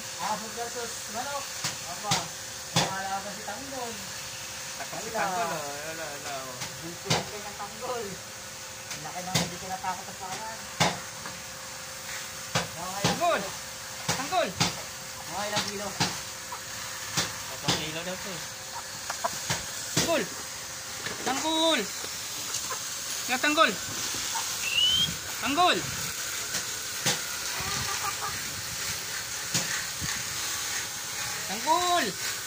Aso versus manok. Apa? Nakalaban si Tanggol. Takot si Tanggol. Wala. Bulpulin ng Tanggol. Ang laki nang hindi tinatakot sa palan. Tanggol! Tanggol! Mga ilang kilo. Kapag kilo daw to. Tanggol! Tanggol! Nga Tanggol! Tanggol! Tanggol!